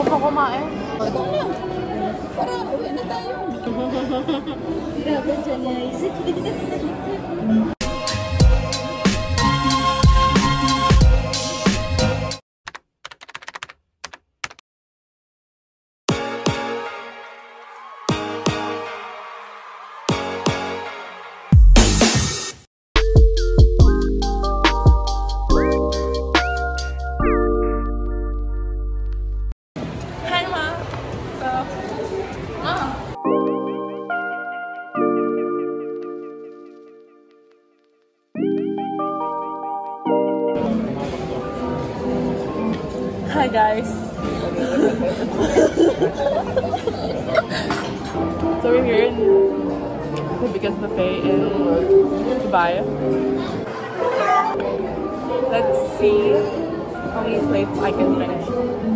Huwag mo kumain. Ito na. Para, uwi na tayo. Grabe dyan, guys. Hi guys. So we're here in the biggest buffet in Dubai. Let's see how many plates I can finish.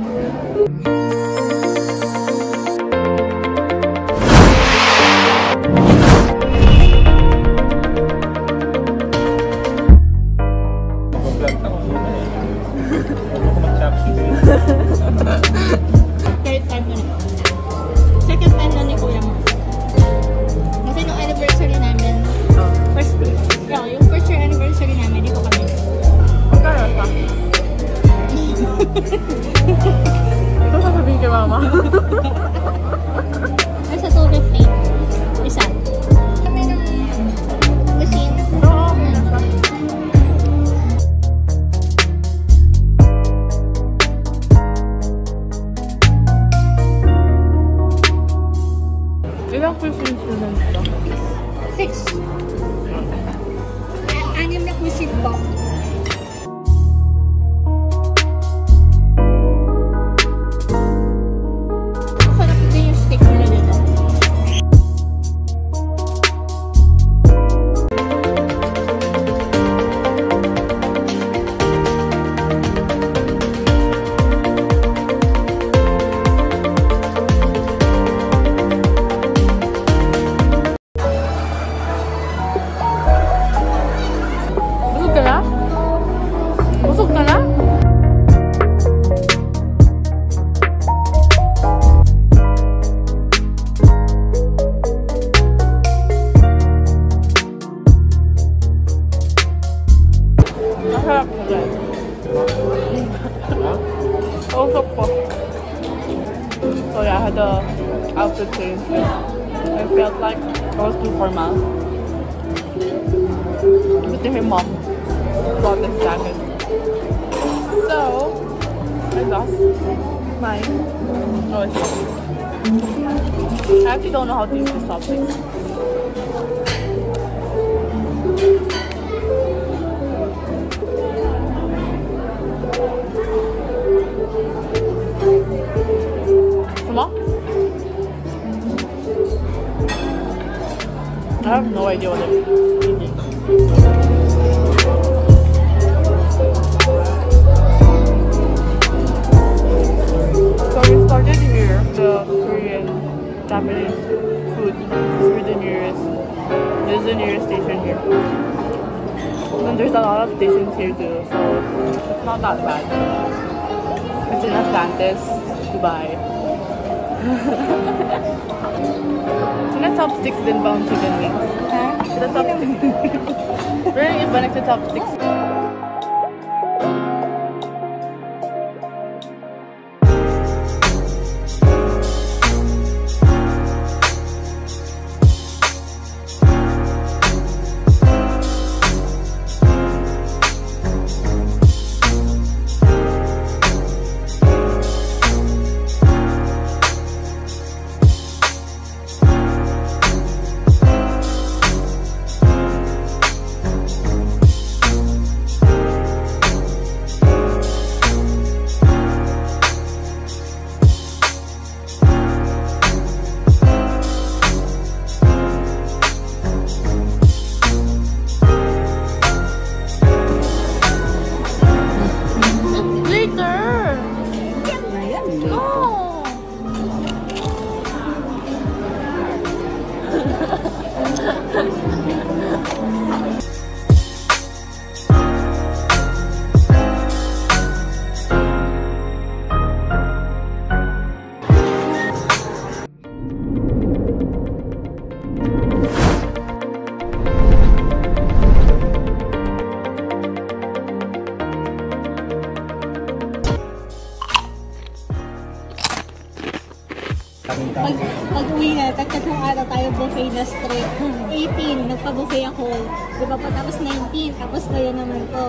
Third time na nito. Second time na ni Kuya mo. Kasi nung anniversary namin, yung first year anniversary namin, dito kami. Magkano pa? Ito sasabihin kay mama. Ay, sa 250. Isa. Kami ng cuisine. Oo, nasa. Ilang cuisines na nandito? 6. Anim na cuisine ba? Masarap din yung steak nila dito. Busog ka na? Masarap na guys. Usok po. So yeah, I had the outfit change. I felt like I was too formal. But to him mom bought this jacket. So I lost mine. Oh, it's lovely. I actually don't know how to use this topic. Small? I have no idea what I'm eating. So we started here, the Korean, Japanese food. This is the nearest. This is the nearest station here. And there's a lot of stations here too, so it's not that bad. It's in ATLANTIS, Dubai. Sino top 6 din ba ang chicken wings? Ha? Sino top 6? Pero yung iba nagsa-top 6. Pag uwi na, tatlong araw tayo buffet na straight. 18, nagpa-buffet ako. Di ba pa tapos 19, tapos kayo naman to.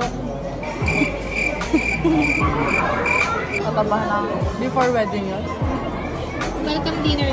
Natabahan na before wedding yun. Welcome dinner.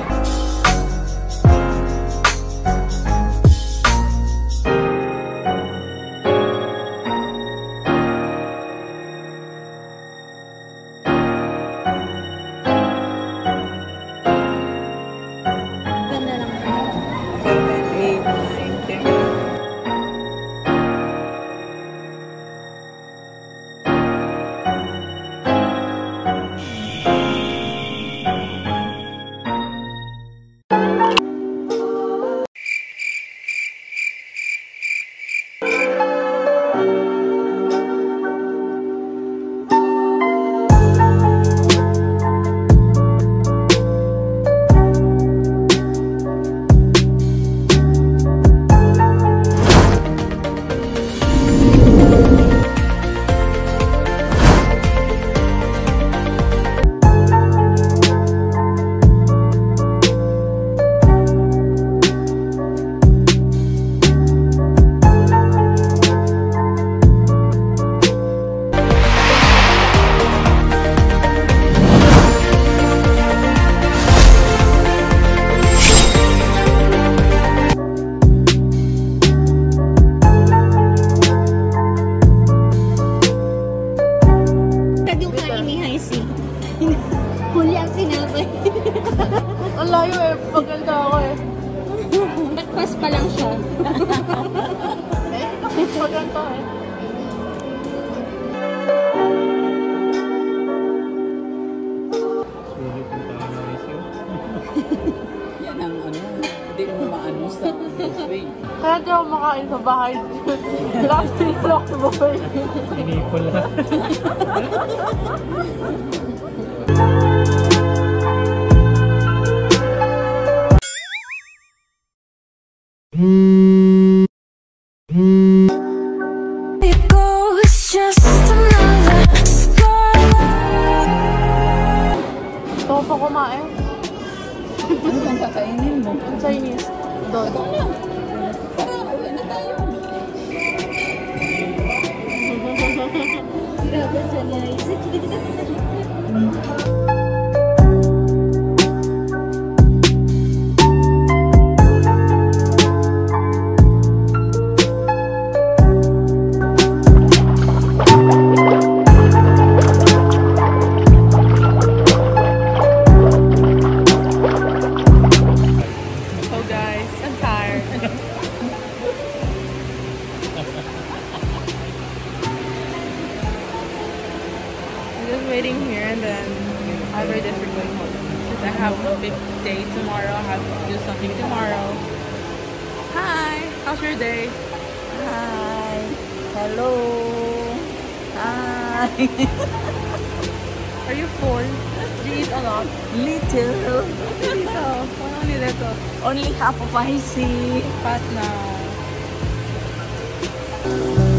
Huli ang sinabay. Ang layo eh. Paganda ako eh. Breakfast pa lang siya. Paganda eh. Yan ang ano, hindi mo maano sa buffet. Kaya di ako makain sa bahay. Last week lang sa buffet. Inipol na. Gusto ko pa kumain. Ano bang kakainin mo? Ang Chinese. Doon. Tara, uwi na tayo. Grabe siya guys. So guys, I'm tired. I'm just waiting here and then after this we're going home. Because I have a big day tomorrow. I have to do something tomorrow. Hi! How's your day? Hi. Hello. Hi. Are you full? Do you eat a lot? Little. Little. Only little. Only half of I see. Fat now.